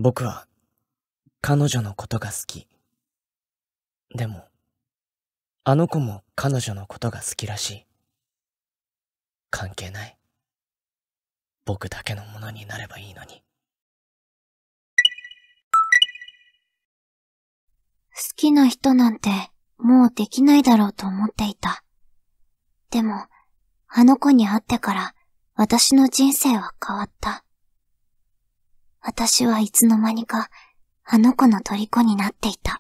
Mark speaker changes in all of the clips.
Speaker 1: 僕は彼女のことが好き。でも、あの子も彼女のことが好きらしい。関係ない。僕だけのものになればいいのに。
Speaker 2: 好きな人なんてもうできないだろうと思っていた。でも、あの子に会ってから私の人生は変わった。私はいつの間にかあの子の虜になっていた。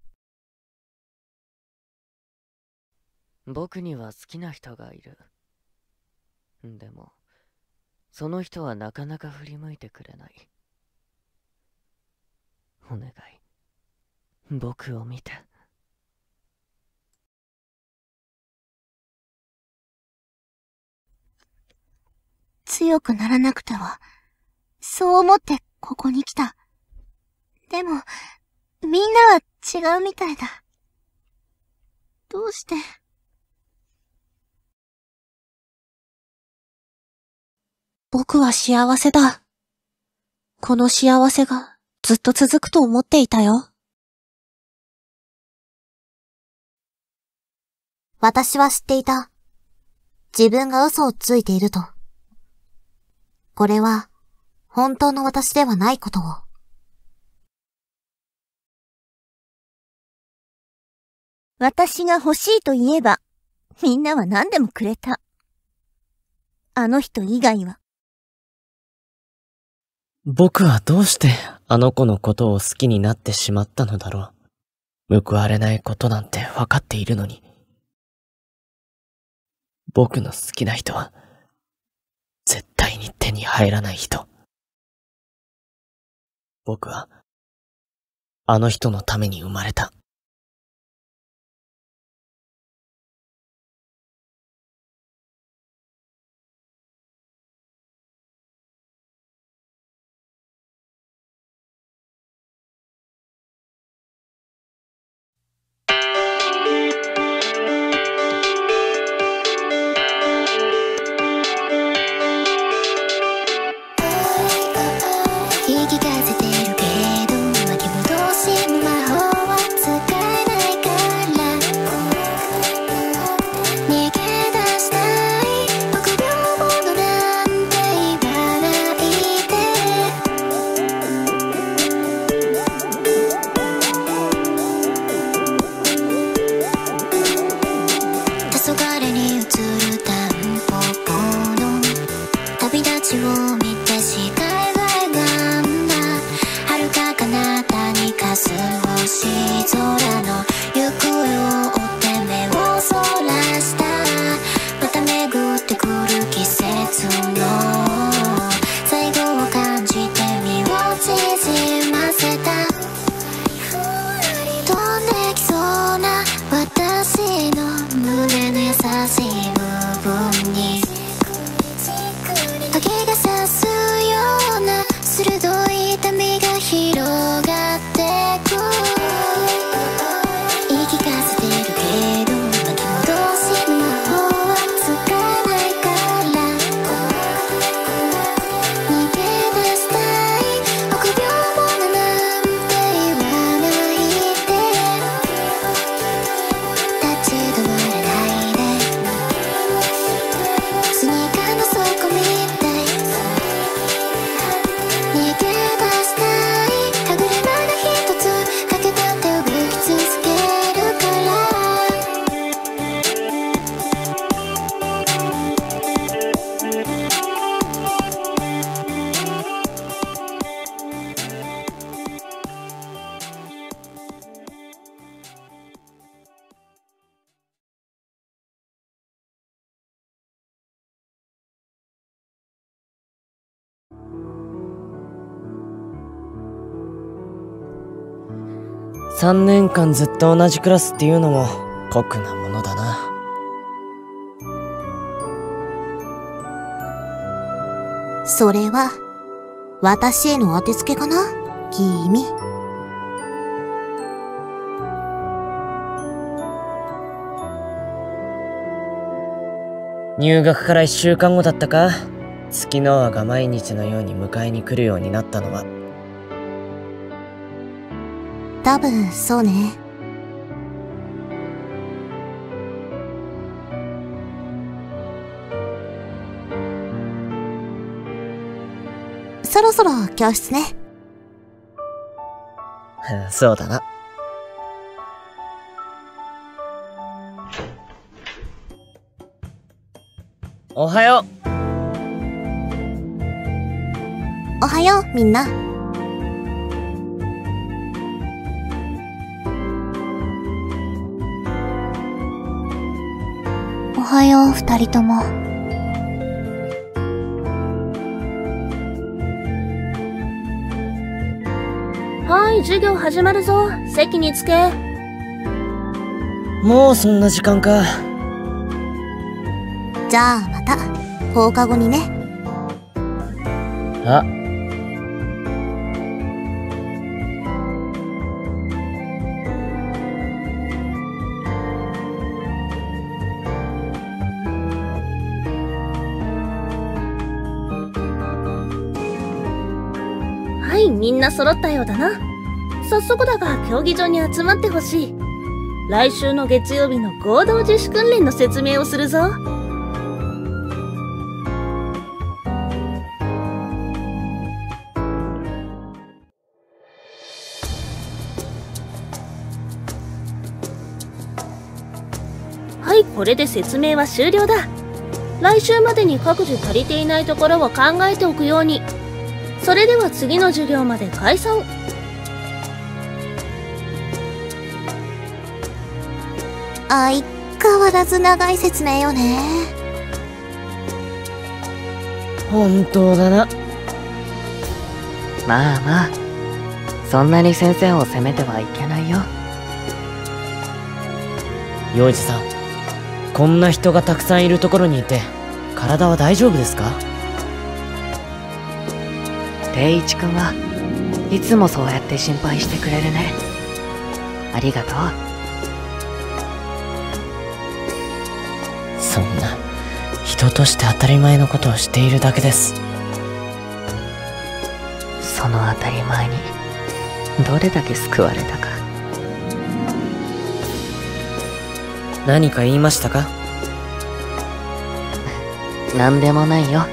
Speaker 3: 僕には好きな人がいる。でも、その人はなかなか振り向いてくれない。お願い、僕を見て。
Speaker 2: 強くならなくては、そう思ってここに来た。でも、みんなは違うみたいだ。どうして？
Speaker 4: 僕は幸せだ。この幸せがずっと続くと思っていたよ。
Speaker 2: 私は知っていた。自分が嘘をついていると。これは本当の私ではないことを。私が欲しいと言えば、みんなは何でもくれた。あの人以外は。
Speaker 1: 僕はどうしてあの子のことを好きになってしまったのだろう。報われないことなんて分かっているのに。僕の好きな人は、絶対に手に入らない人。僕は、あの人のために生まれた。
Speaker 2: 言い聞かせてるけど、巻き戻しの魔法は使えないから。逃げ出したい臆病者なんて言わないで。黄昏に映るタンポポの旅立ちを見て視界が歪んだ。遥か彼方にかす星空の行方を追って目をそらした。また巡ってくる季節の最後を感じて身を縮ませた。飛んできそうな私の胸の優しい部分に影が差すような鋭い痛みが広がってく。言い聞かせてるけど、巻き戻しの魔法は使えないから。逃げ出したい臆病者なんて言わないで。立ち止まらないで。スニーカーの底みたい。逃げ出したいはぐれ花一つかけた手を動き続けるから。
Speaker 1: 3年間ずっと同じクラスっていうのも酷なものだな。
Speaker 2: それは私への当てつけかな、君。
Speaker 1: 入学から1週間後だったか。月の輪が毎日のように迎えに来るようになったのは。
Speaker 4: 多分、そうね。そろそろ教室ね。
Speaker 1: そうだな。おはよう。
Speaker 4: おはよう、みんな。おはよう、二人とも。
Speaker 5: はい、授業始まるぞ。席につけ。
Speaker 1: もうそんな時間か。
Speaker 4: じゃあまた、放課後にね。
Speaker 1: あ、
Speaker 5: はい、みんな揃ったようだな。早速だが競技場に集まってほしい。来週の月曜日の合同自主訓練の説明をするぞ。はい、これで説明は終了だ。来週までに各自足りていないところを考えておくように。それでは次の授業まで解散。
Speaker 4: 相変わらず長い説明よね。
Speaker 1: 本当だな。
Speaker 3: まあまあ、そんなに先生を責めてはいけないよ。
Speaker 1: 洋二さん、こんな人がたくさんいるところにいて、体は大丈夫ですか？
Speaker 3: 定一くんはいつもそうやって心配してくれるね。ありがとう。
Speaker 1: そんな、人として当たり前のことをしているだけです。
Speaker 3: その当たり前にどれだけ救われたか。
Speaker 1: 何か言いましたか？
Speaker 3: なんでもないよ。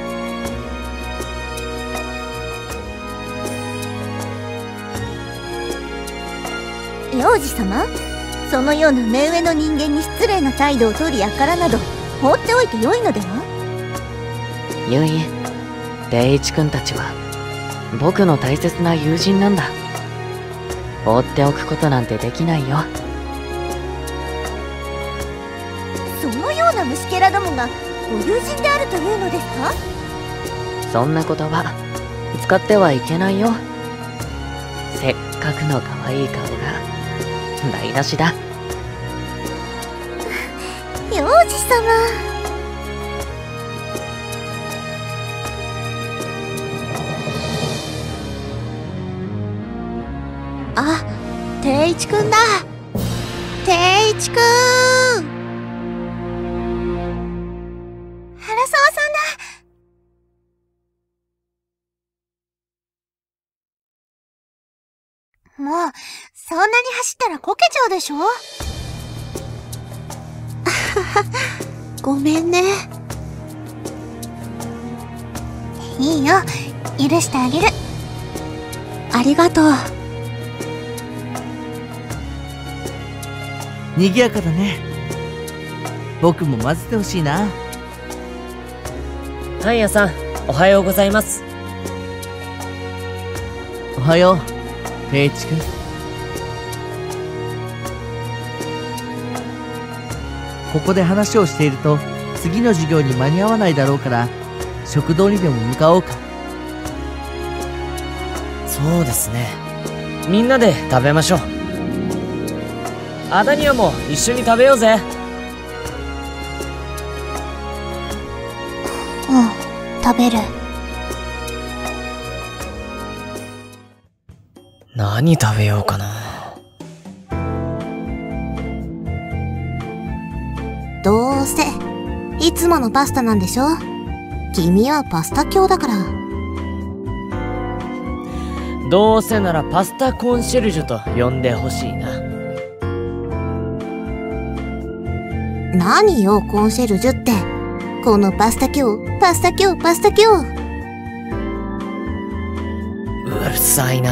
Speaker 6: 幼児様、そのような目上の人間に失礼な態度を取る輩など放っておいてよいのでは？
Speaker 3: ゆい、定一くんたちは僕の大切な友人なんだ。放っておくことなんてできないよ。
Speaker 6: そのような虫けらどもがご友人であるというのですか？
Speaker 3: そんな言葉使ってはいけないよ。せっかくの可愛い顔が台無しだ。
Speaker 6: 幼児様。
Speaker 4: あ、定一くんだ。定一くん。
Speaker 6: 原沢さんだ。もう、そんなに走ったらこけちゃうでしょ？
Speaker 4: ごめんね。
Speaker 6: いいよ、許してあげる。
Speaker 4: ありがとう。
Speaker 7: 賑やかだね。僕も混ぜてほしいな。
Speaker 1: パン屋さん、おはようございます。
Speaker 7: おはよう、定一くん。ここで話をしていると次の授業に間に合わないだろうから、食堂にでも向かおうか。
Speaker 1: そうですね。みんなで食べましょう。アダニアも一緒に食べようぜ。
Speaker 4: うん、食べる。
Speaker 1: 何食べようかな。
Speaker 4: どうせ、いつものパスタなんでしょ？君はパスタ狂だから。
Speaker 1: どうせならパスタコンシェルジュと呼んでほしいな。
Speaker 6: 何よ、コンシェルジュって。このパスタ今日、パスタ今日、パスタ今日。
Speaker 1: うるさいな。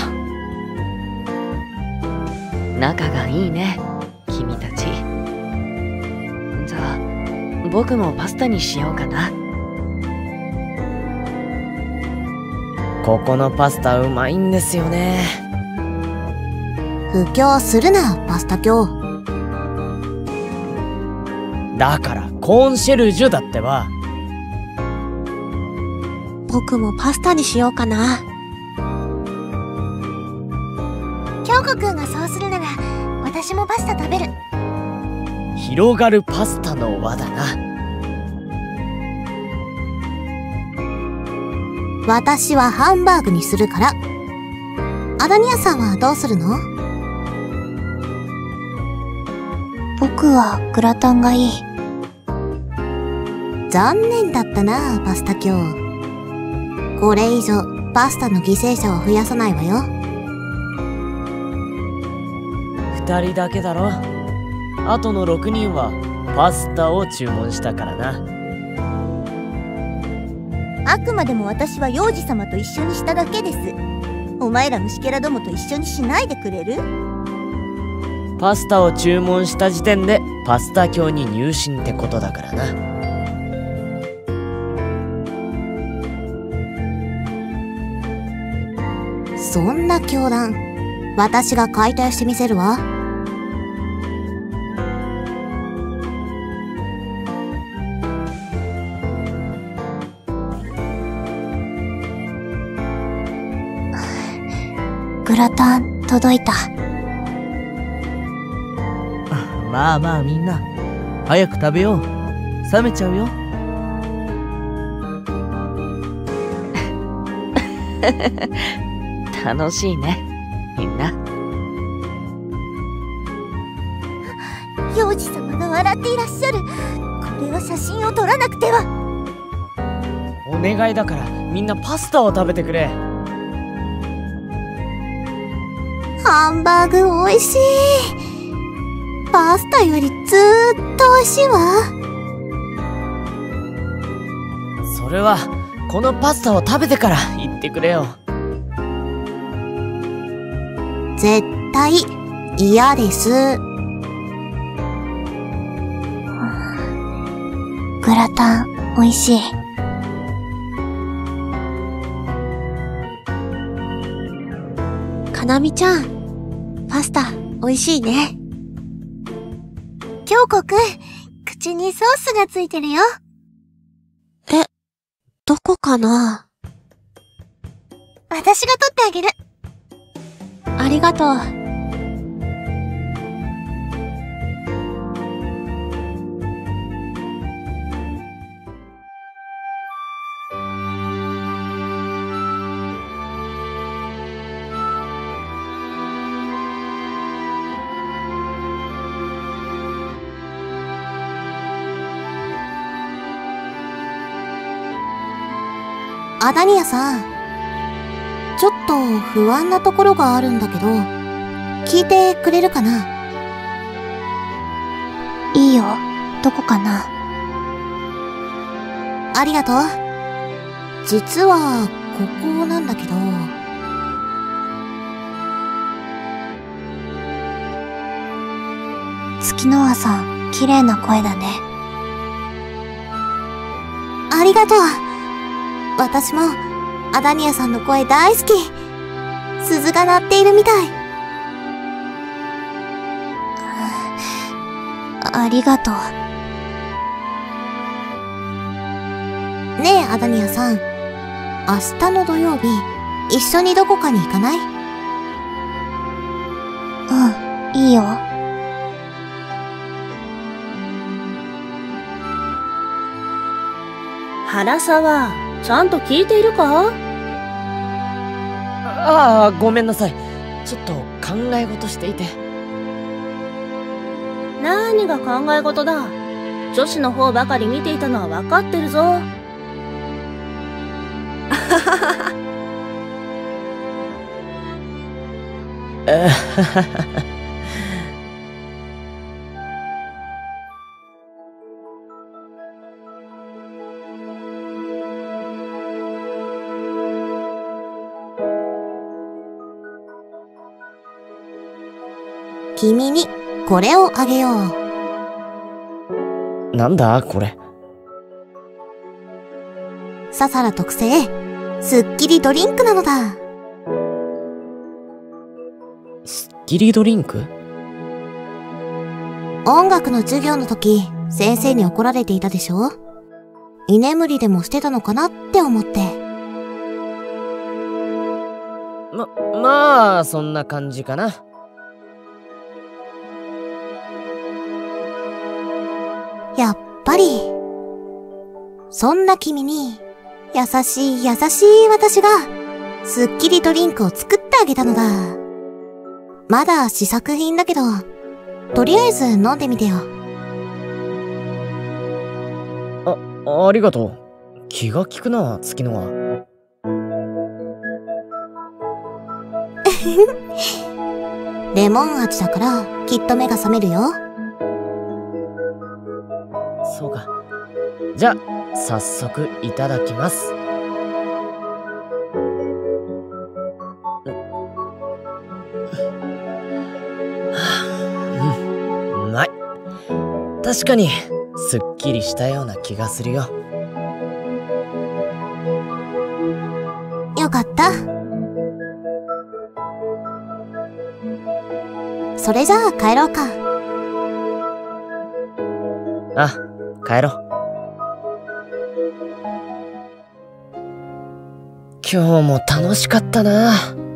Speaker 3: 仲がいいね、君たち。じゃあ、僕もパスタにしようかな。
Speaker 1: ここのパスタうまいんですよね。
Speaker 6: 布教するな、パスタ今日。
Speaker 1: だからコンシェルジュだってば。
Speaker 4: 僕もパスタにしようかな。
Speaker 6: 京子くんがそうするなら、私もパスタ食べる。
Speaker 1: 広がるパスタの輪だな。
Speaker 6: 私はハンバーグにするから。アダニアさんはどうするの？
Speaker 4: 僕はグラタンがいい。
Speaker 6: 残念だったな、パスタ今日。これ以上パスタの犠牲者を増やさないわよ。
Speaker 1: 2人だけだろ。あとの6人はパスタを注文したからな。
Speaker 6: あくまでも私は幼児様と一緒にしただけです。お前ら虫けらどもと一緒にしないでくれる？
Speaker 1: パスタを注文した時点でパスタ教に入信ってことだからな。
Speaker 6: そんな教団、私が解体してみせるわ。
Speaker 4: グラタン届いた。
Speaker 7: まあまあみんな、早く食べよう。冷めちゃうよ。
Speaker 3: 楽しいね、みんな。
Speaker 6: 幼児様が笑っていらっしゃる。これは写真を撮らなくては。
Speaker 1: お願いだからみんなパスタを食べてくれ。
Speaker 6: ハンバーグ美味しい。パスタよりずーっと美味しいわ。
Speaker 1: それはこのパスタを食べてから言ってくれよ。
Speaker 6: 絶対嫌です。
Speaker 4: グラタン美味しい。かなみちゃん、パスタ美味しいね。
Speaker 6: 京子くん、口にソースがついてるよ。
Speaker 4: どこかな？
Speaker 6: 私が取ってあげる。
Speaker 4: ありがとう。
Speaker 6: アダニアさん、ちょっと不安なところがあるんだけど、聞いてくれるかな？
Speaker 4: いいよ。どこかな？
Speaker 6: ありがとう。実は、ここなんだけど。
Speaker 4: 月の輪さん、綺麗な声だね。
Speaker 6: ありがとう。私も、アダニアさんの声大好き。鈴が鳴っているみたい。
Speaker 4: ありがとう。
Speaker 6: ねえ、アダニアさん。明日の土曜日、一緒にどこかに行かない？
Speaker 4: うん、いいよ。
Speaker 5: 原沢、ちゃんと聞いているか？
Speaker 1: ああ、ごめんなさい。ちょっと考え事していて。
Speaker 5: 何が考え事だ。女子の方ばかり見ていたのは分かってるぞ。
Speaker 6: 君にこれをあげよう。
Speaker 1: なんだこれ。
Speaker 6: ササラ特製、すっきりドリンクなのだ。
Speaker 1: スッキリドリンク？
Speaker 6: 音楽の授業の時、先生に怒られていたでしょ？居眠りでもしてたのかなって思って。
Speaker 1: まあ、そんな感じかな。
Speaker 6: やっぱり、そんな君に、優しい優しい私が、すっきりドリンクを作ってあげたのだ。まだ試作品だけど、とりあえず飲んでみてよ。
Speaker 1: ありがとう。気が利くな、月野は。
Speaker 6: レモン味だから、きっと目が覚めるよ。
Speaker 1: そうか。じゃあ、早速いただきます。うまい。確かに、すっきりしたような気がするよ。
Speaker 6: よかった。それじゃあ帰ろうか。
Speaker 1: あ、帰ろう。今日も楽しかったな。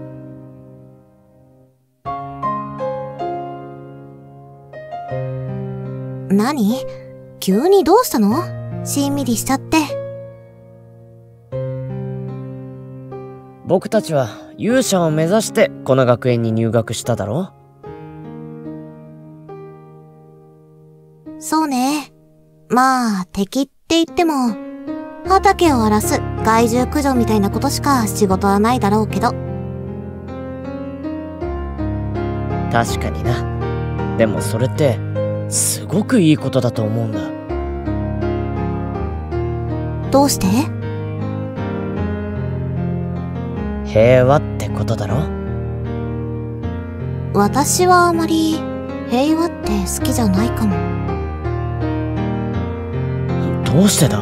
Speaker 6: 何？急にどうしたの？しんみりしちゃって。
Speaker 1: 僕たちは勇者を目指してこの学園に入学しただろ？
Speaker 6: そうね。まあ、敵って言っても、畑を荒らす害獣駆除みたいなことしか仕事はないだろうけど。
Speaker 1: 確かにな。でもそれってすごくいいことだと思うんだ。
Speaker 6: どうして？
Speaker 1: 平和ってことだろ？
Speaker 6: 私はあまり平和って好きじゃないかも。
Speaker 1: どうしてだ？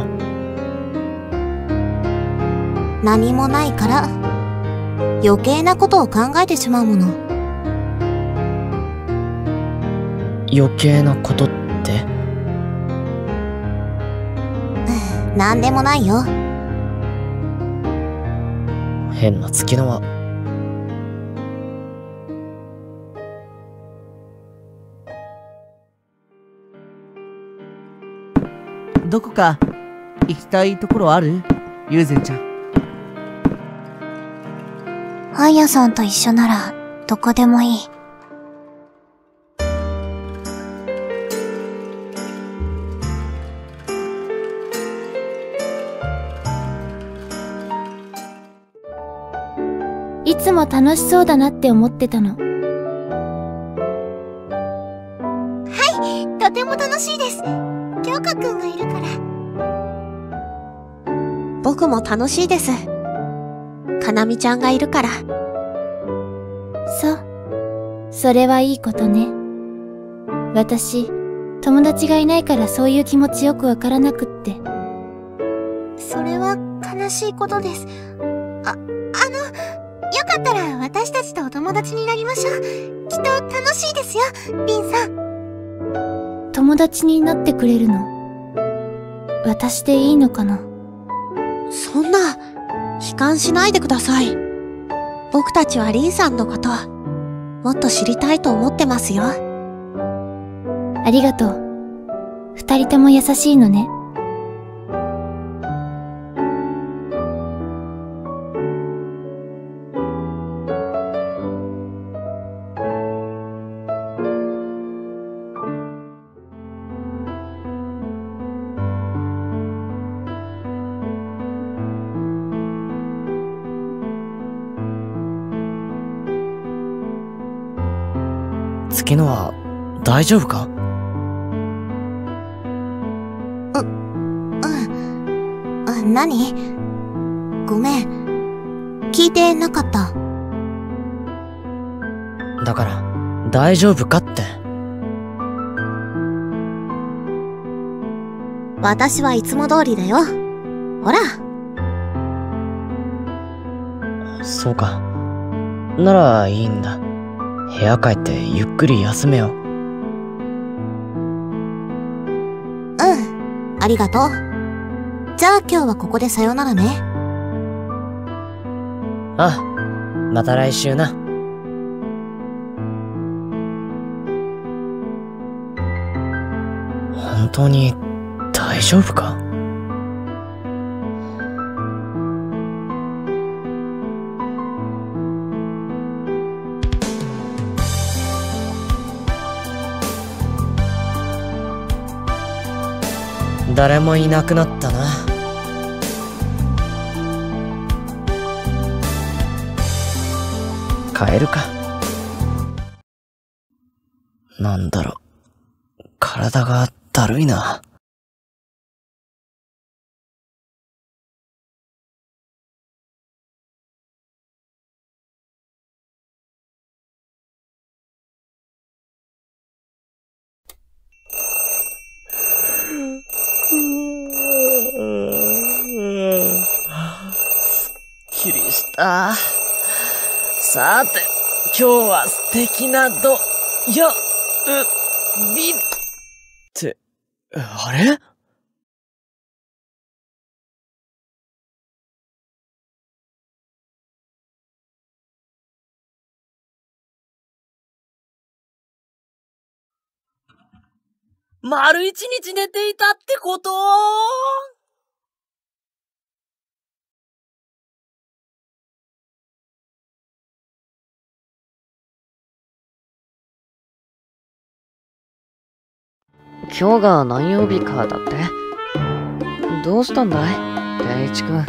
Speaker 6: 何もないから余計なことを考えてしまうもの。
Speaker 1: 余計なことって？
Speaker 6: なんでもないよ。
Speaker 1: 変な月のは。
Speaker 7: どこか行きたいところある？ユーゼンちゃん。
Speaker 4: アイヤさんと一緒ならどこでもいい。
Speaker 5: いつも楽しそうだなって思ってたの。
Speaker 6: とても楽しいです。京香くんがいるから。
Speaker 4: 僕も楽しいです。かなみちゃんがいるから。
Speaker 5: そう。それはいいことね。私、友達がいないからそういう気持ちよくわからなくって。
Speaker 6: それは悲しいことです。よかったら私たちとお友達になりましょう。きっと楽しいですよ、リンさん。
Speaker 5: 友達になってくれるの？私でいいのかな？
Speaker 4: そんな、悲観しないでください。僕たちはリンさんのこと、もっと知りたいと思ってますよ。
Speaker 5: ありがとう。二人とも優しいのね。
Speaker 1: 月乃は大丈夫か？
Speaker 6: 何？ごめん。聞いてなかった。
Speaker 1: だから、大丈夫かって。
Speaker 6: 私はいつも通りだよ。ほら。
Speaker 1: そうか。ならいいんだ。部屋帰ってゆっくり休めよ。
Speaker 6: ありがとう。じゃあ今日はここでさよならね。
Speaker 1: ああ、また来週な。本当に大丈夫か？誰もいなくなったな。帰るか。なんだろう、体がだるいな。きりした。さて、今日は素敵なびって、あれ？丸一日寝ていたってこと？
Speaker 3: 今日が何曜日かだって？どうしたんだい、圭一くん。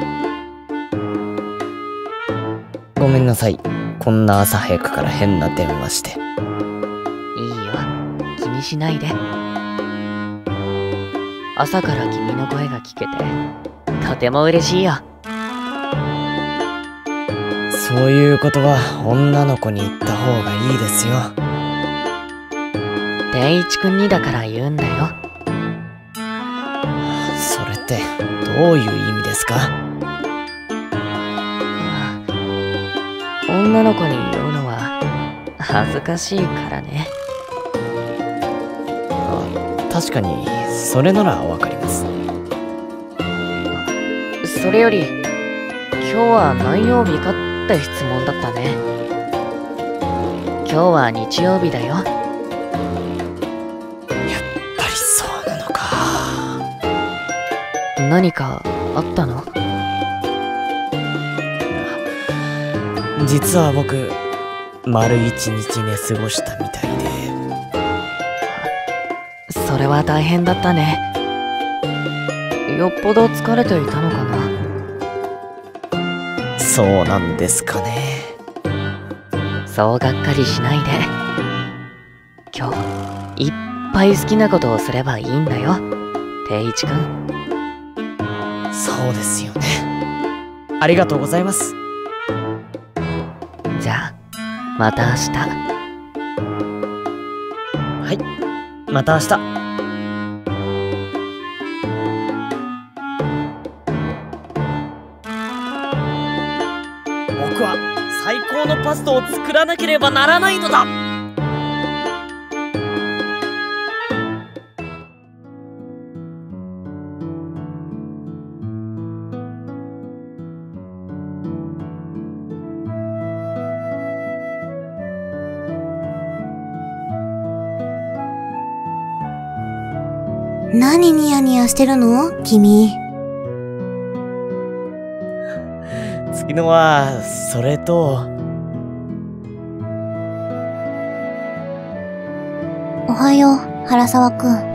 Speaker 1: ごめんなさい。こんな朝早くから変な電話して。
Speaker 3: いいよ、気にしないで。朝から君の声が聞けてとても嬉しいよ。
Speaker 1: そういうことは女の子に言った方がいいですよ。
Speaker 3: 圭一くんにだから言うんだよ。
Speaker 1: それってどういう意味ですか？
Speaker 3: 女の子に言うのは恥ずかしいからね。
Speaker 1: 確かにそれならわかります。
Speaker 3: それより今日は何曜日かって質問だったね。今日は日曜日だよ。
Speaker 1: そうなのか。
Speaker 3: 何かあったの？
Speaker 1: 実は僕、丸一日寝過ごしたみたいで。
Speaker 3: それは大変だったね。よっぽど疲れていたのかな。
Speaker 1: そうなんですかね。
Speaker 3: そうがっかりしないで。今日いっぱい好きなことをすればいいんだよ、圭一くん。
Speaker 1: そうですよね。ありがとうございます。
Speaker 3: じゃあまた明日。
Speaker 1: はい、また明日。僕は最高のパスタを作らなければならないのだ。
Speaker 6: 何ニヤニヤしてるの君。
Speaker 1: 月乃は、それと。
Speaker 6: おはよう、原沢くん。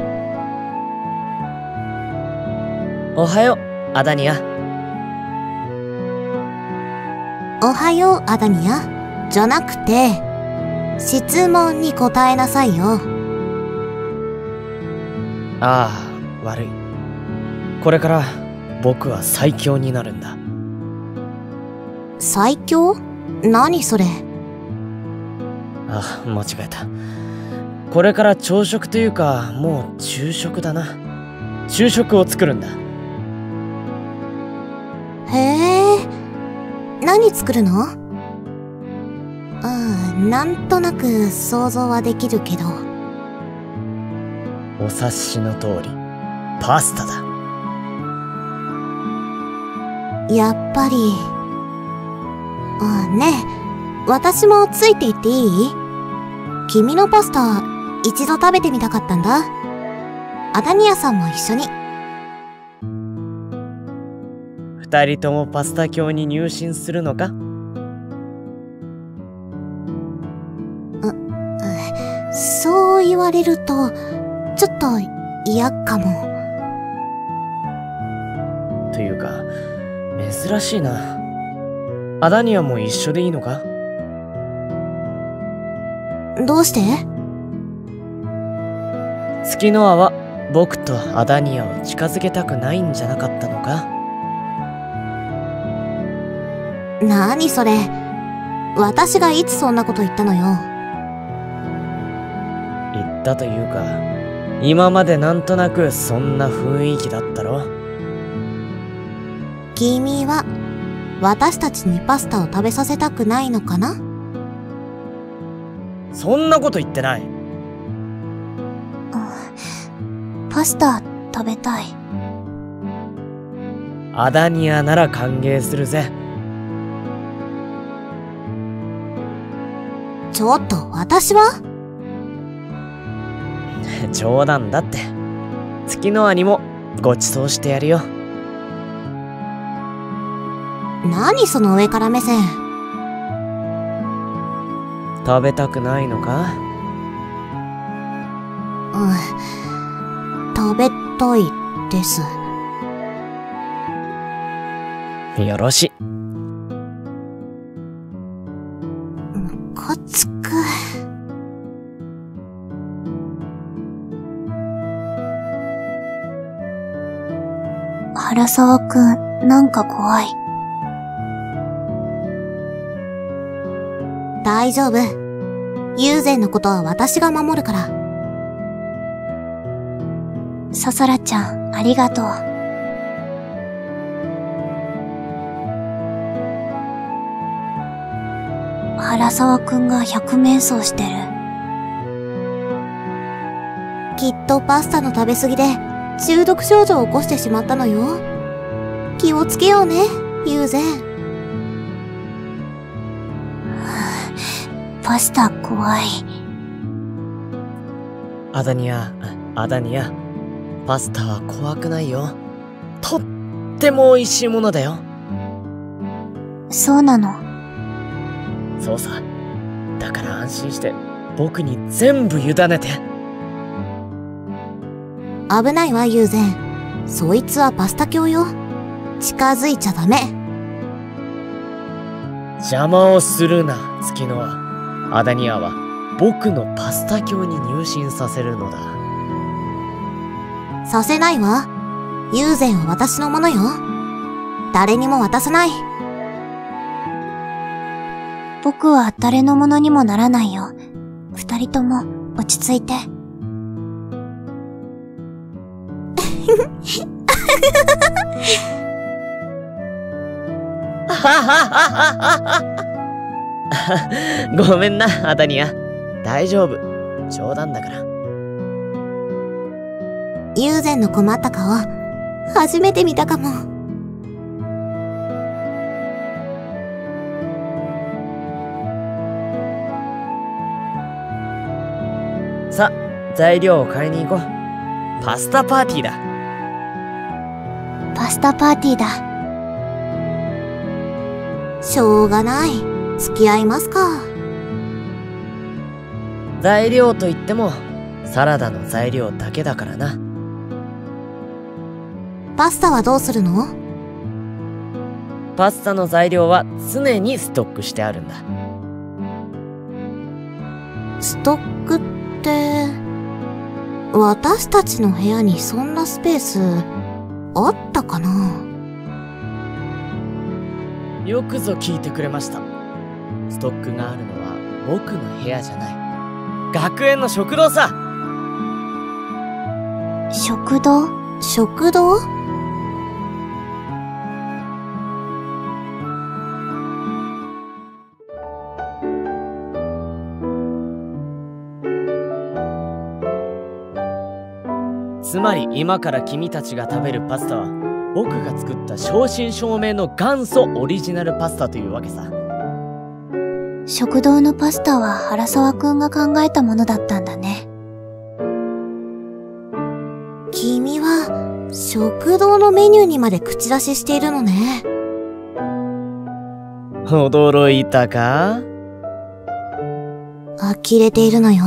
Speaker 1: おはよう、アダニア。
Speaker 6: おはよう、アダニア。じゃなくて、 質問に答えなさいよ。
Speaker 1: ああ、悪い。これから僕は最強になるんだ。
Speaker 6: 最強？何それ？
Speaker 1: あ、間違えた。これから朝食というか、もう昼食だな。昼食を作るんだ。
Speaker 6: へえ。何作るの？なんとなく想像はできるけど。
Speaker 1: お察しの通り、パスタだ。
Speaker 6: やっぱり。ねえ、私もついていっていい？君のパスタ、一度食べてみたかったんだ。アダニアさんも一緒に。
Speaker 1: 二人ともパスタ教に入信するのか？
Speaker 6: そう言われると、ちょっと嫌かも。
Speaker 1: というか、珍しいな。アダニアも一緒でいいのか？
Speaker 6: どうして？
Speaker 1: 月の輪は僕とアダニアを近づけたくないんじゃなかったのか？
Speaker 6: 何それ。私がいつそんなこと言ったのよ。
Speaker 1: 言ったというか、今までなんとなくそんな雰囲気だったろ。
Speaker 6: 君は私たちにパスタを食べさせたくないのかな？
Speaker 1: そんなこと言ってない。
Speaker 4: パスタ食べたい。
Speaker 1: アダニアなら歓迎するぜ。
Speaker 6: ちょっと私は？
Speaker 1: 冗談だって。月の輪にもご馳走してやるよ。
Speaker 6: 何その上から目線。
Speaker 1: 食べたくないのか？
Speaker 6: 食べたいです。
Speaker 1: よろし。
Speaker 6: ムカつく。
Speaker 4: 原沢くん、なんか怖い。
Speaker 6: 大丈夫。友禅のことは私が守るから。
Speaker 4: ささらちゃん、ありがとう。原沢くんが百面相してる。
Speaker 6: きっとパスタの食べ過ぎで中毒症状を起こしてしまったのよ。気をつけようね、友禅。
Speaker 4: パスタ怖い。
Speaker 1: アダニア、パスタは怖くないよ。とっても美味しいものだよ。
Speaker 4: そうなの？
Speaker 1: そうさ。だから安心して僕に全部委ねて。
Speaker 6: 危ないわ、友禅。そいつはパスタ教よ。近づいちゃダメ。
Speaker 1: 邪魔をするな、月の輪。アダニアは僕のパスタ教に入信させるのだ。
Speaker 6: させないわ。友禅は私のものよ。誰にも渡さない。
Speaker 4: 僕は誰のものにもならないよ。二人とも落ち着いて。
Speaker 1: ごめんな、アダニア。大丈夫。冗談だから。
Speaker 6: 友禅の困った顔、初めて見たかも。
Speaker 1: さ、材料を買いに行こう。パスタパーティーだ。
Speaker 4: パスタパーティーだ。
Speaker 6: しょうがない。付き合いますか。
Speaker 1: 材料といってもサラダの材料だけだからな。
Speaker 6: パスタはどうするの？
Speaker 1: パスタの材料は常にストックしてあるんだ。
Speaker 6: ストックって、私たちの部屋にそんなスペース、あったかな？
Speaker 1: よくぞ聞いてくれました。ストックがあるのは僕の部屋じゃない。学園の食堂さ。
Speaker 4: 食堂？
Speaker 6: 食堂？
Speaker 1: つまり今から君たちが食べるパスタは僕が作った正真正銘の元祖オリジナルパスタというわけさ。
Speaker 4: 食堂のパスタは原沢くんが考えたものだったんだね。
Speaker 6: 君は食堂のメニューにまで口出ししているのね。
Speaker 1: 驚いたか？
Speaker 6: 呆れているのよ。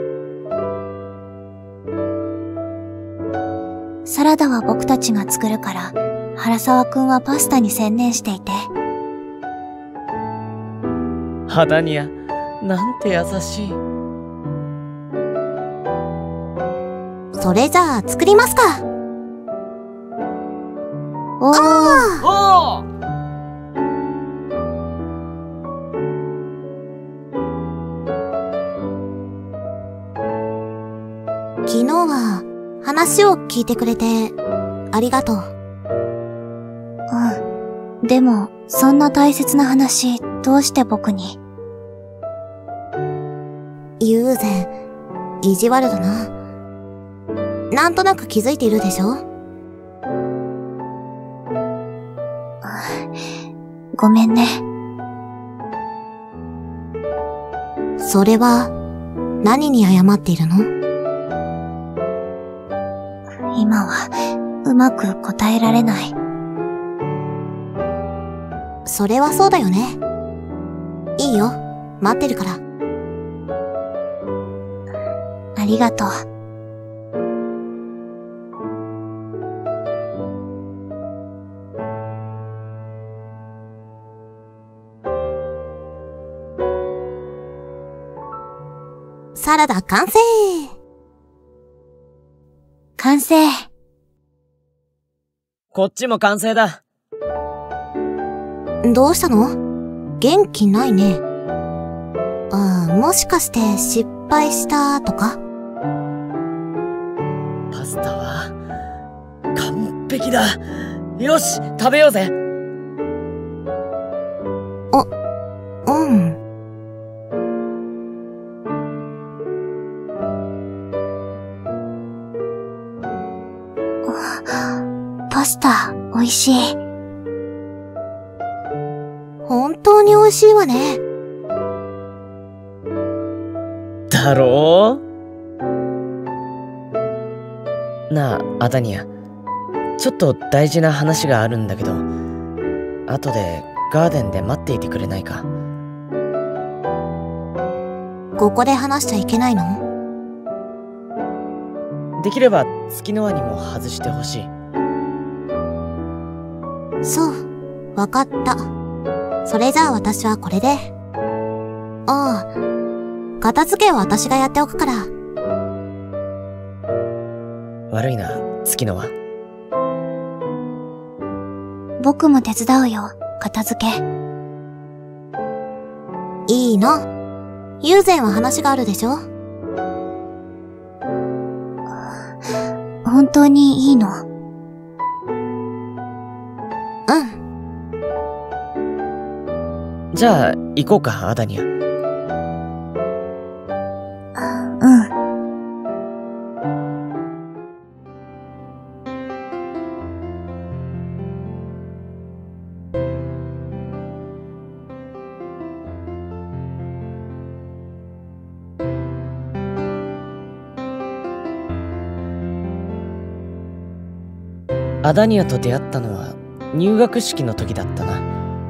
Speaker 4: サラダは僕たちが作るから、原沢くんはパスタに専念していて。
Speaker 1: ハダニア、なんて優しい。
Speaker 6: それじゃあ作りますか。
Speaker 4: おー。
Speaker 1: おー！
Speaker 6: 昨日は話を聞いてくれてありがとう。
Speaker 4: うん。でも、そんな大切な話、どうして僕に？
Speaker 6: 友禅、意地悪だな。なんとなく気づいているでしょ？
Speaker 4: ごめんね。
Speaker 6: それは、何に謝っているの？
Speaker 4: 今は、うまく答えられない。
Speaker 6: それはそうだよね。いいよ、待ってるから。
Speaker 4: ありがとう。
Speaker 6: サラダ完成！
Speaker 4: 完成。
Speaker 1: こっちも完成だ。
Speaker 6: どうしたの？元気ないね。もしかして失敗したとか？
Speaker 1: パスタは完璧だ。よし、食べようぜ。
Speaker 6: うん。
Speaker 4: パスタ、美味しい。
Speaker 6: 本当に美味しいわね。
Speaker 1: だろう？なあ、アダニア。ちょっと大事な話があるんだけど、後でガーデンで待っていてくれないか？
Speaker 6: ここで話しちゃいけないの？
Speaker 1: できれば月の輪にも外してほしい。
Speaker 6: そう、わかった。それじゃあ私はこれで。片付けは私がやっておくから。
Speaker 1: 悪いな、月の輪。
Speaker 4: 僕も手伝うよ、片付け。
Speaker 6: いいの？友禅は話があるでしょ？
Speaker 4: 本当にいいの？
Speaker 6: うん。
Speaker 1: じゃあ、行こうか、アダニア。
Speaker 4: うん。
Speaker 1: アダニアと出会ったのは入学式の時だったな。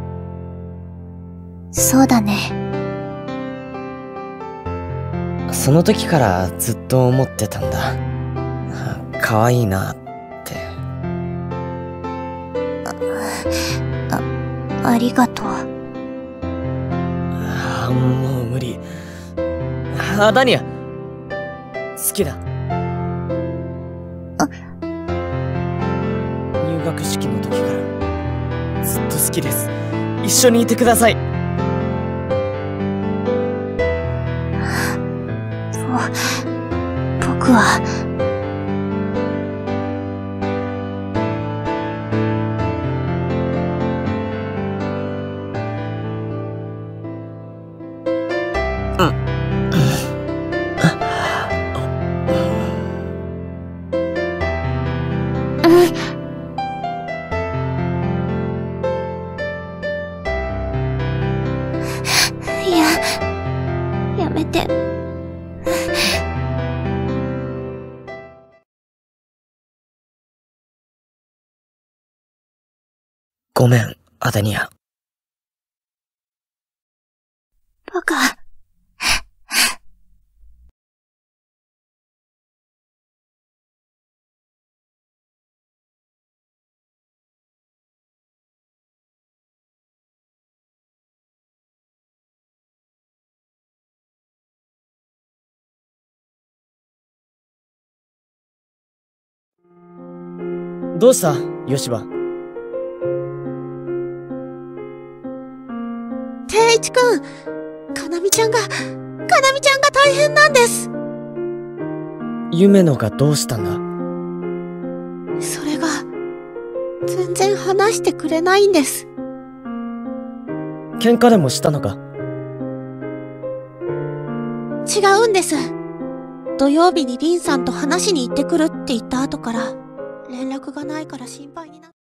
Speaker 4: そうだね。
Speaker 1: その時からずっと思ってたんだ。可愛いなって。
Speaker 4: ありがとう。
Speaker 1: もう無理。 アダニア。好きだ。入学式の時からずっと好きです。一緒にいてください。
Speaker 4: 僕は、やめて。
Speaker 1: ごめん、アダニア。
Speaker 4: バカ。
Speaker 1: どうしたヨシバ。
Speaker 4: 圭一くん、かなみちゃんが大変なんです。
Speaker 1: ユメノがどうしたんだ。
Speaker 4: それが、全然話してくれないんです。
Speaker 1: 喧嘩でもしたのか。
Speaker 4: 違うんです。土曜日にリンさんと話しに行ってくるって言った後から、連絡がないから心配になって。